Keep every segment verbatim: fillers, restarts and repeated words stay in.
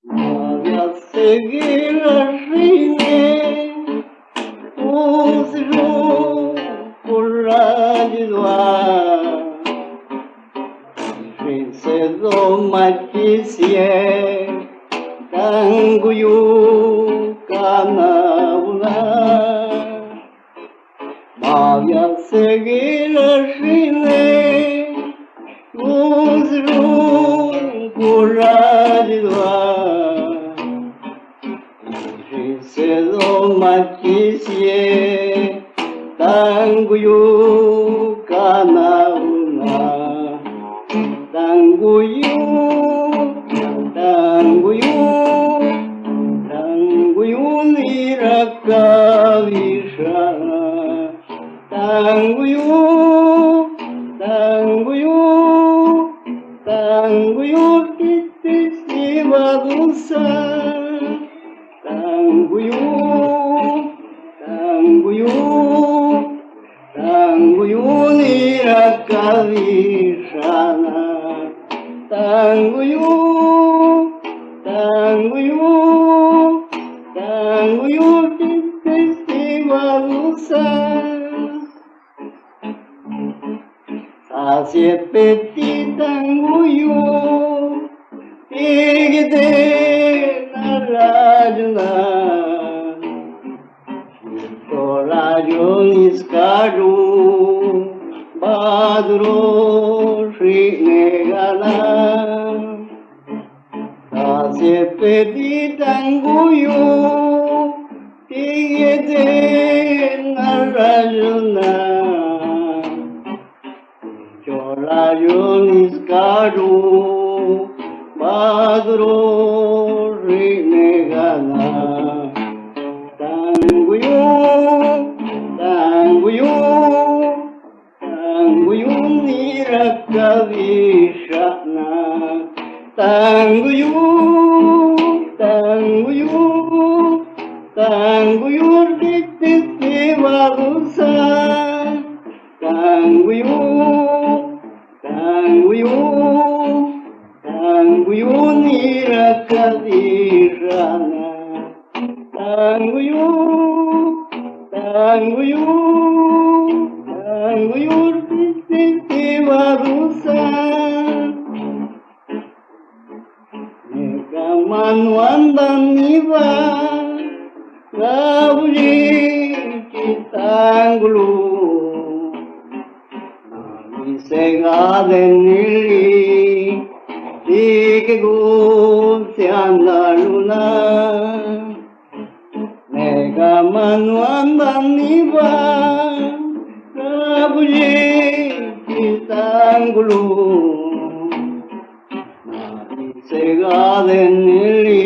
Moja seguirá reine, os por la Rinsedo makisie, tanguyu kanauna. Mavya seguirá reine, os por Rinsedo makisie, tanguyu kanauna. Tanguyu, tanguyu, tanguyu nirakavisha. Tanguyu, tanguyu, tanguyu kiti sivadusa. Tanguyu, tanguyu, tanguyu nirakavisha. Tanguyu, tanguyu, tanguyu kiti sivadusa. Sasye peti tanguyu, tigde narajuna. Toraju niskaru, badro shri negana. Sasye peti tanguyu, tigde narajuna. Toraju niskaru, badro shri negana. Tanguyu, tanguyu, tanguyu nirakavishana. Tanguyu, tanguyu, tanguyu kiti sivadusa. Tanguyu, tanguyu, tanguyu nirakavishana. Tanguyu, tanguyu, tanguyu kiti sivadusa. Manwandaniva Gavri Kitangulu Segadenili Tikegutiandaluna Nega Manwandaniva Gavri Kitangulu Segadenili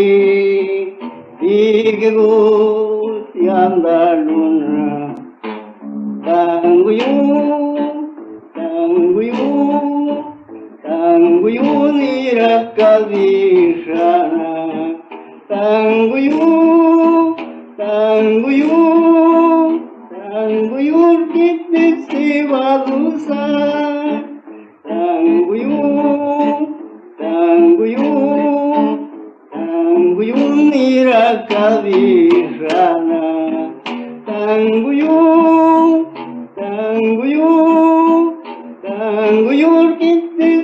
Tikegutiandaluna Tanguyu, tanguyu, tanguyu nirakavishana. Tanguyu, tanguyu, tanguyu kiti sivadusa. Tanguyu, tanguyu, tanguyu nirakavishana. Tanguyu, tanguyu, tanguyu kiti